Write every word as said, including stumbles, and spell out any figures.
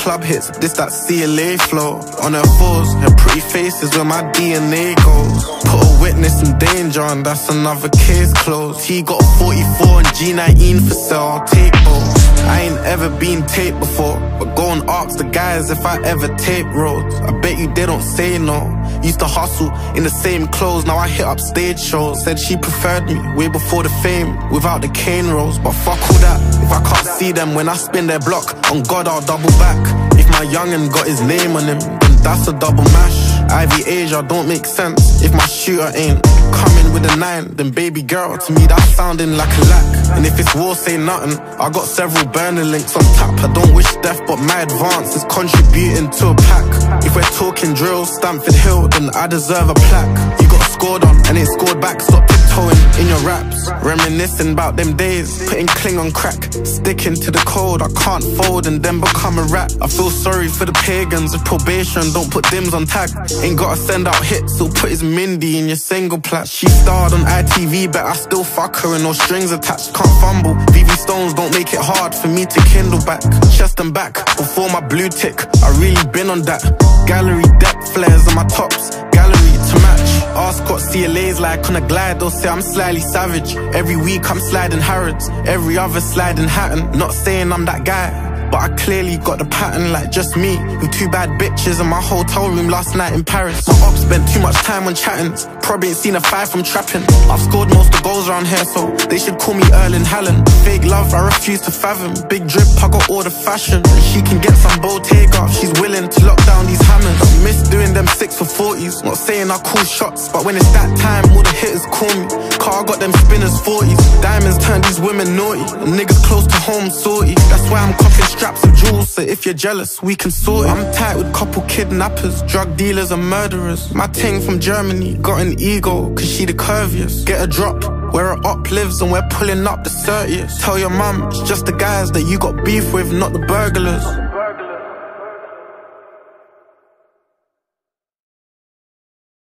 club hits, this that C L A flow. On her fours, her pretty face is where my D N A goes. Put a witness in danger and that's another case closed. He got forty-four and G nineteen for sale, I'll take both. I ain't ever been taped before, but go and ask the guys if I ever tape roads. I bet you they don't say no. Used to hustle in the same clothes, now I hit up stage shows. Said she preferred me way before the fame, without the cane rolls. But fuck all that, if I can't see them when I spin their block, on God I'll double back. If my youngin got his name on him, then that's a double mash. Ivy Asia don't make sense if my shooter ain't coming with a nine, then baby girl, to me that's sounding like a lack. And if it's war, say nothing, I got several burner links on tap. I don't wish death, but my advance is contributing to a pack. If we're talking drill, Stamford Hill, then I deserve a plaque. You got scored on and it scored back, stop tiptoeing in your raps. Reminiscing about them days, putting cling on crack, sticking to the code, I can't fold and then become a rat. I feel sorry for the pagans of probation, don't put dims on tag. Ain't gotta send out hits, so put his Mindy in your single plat. She starred on I T V, but I still fuck her and no strings attached. Can't fumble, V V Stones don't make it hard for me to kindle back. Chest and back, before my blue tick, I really been on that. Gallery depth flares on my tops, gallery to match. Ask what C L A's like on a glide, they'll say I'm slightly savage. Every week I'm sliding Harrods, every other sliding Hatton. Not saying I'm that guy, but I clearly got the pattern like just me, with two bad bitches in my hotel room last night in Paris. My ops spent too much time on chatting, probably ain't seen a five from trapping. I've scored most of the goals around here, so they should call me Erling Haaland. Fake love, I refuse to fathom. Big drip, I got all the fashion, and she can get some Bottega if she's willing to lock down these hammers. I miss doing them six for forties, not saying I call shots, but when it's that time, all the hitters call me. Car got them spinners forties, diamonds turn these women naughty, and niggas close to home salty. That's why I'm copping straps of jewels, so if you're jealous, we can sort it. I'm tight with couple kidnappers, drug dealers and murderers. My ting from Germany got an ego, cause she the curviest. Get a drop where her op lives and we're pulling up the thirtieth. Tell your mum, it's just the guys that you got beef with, not the burglars.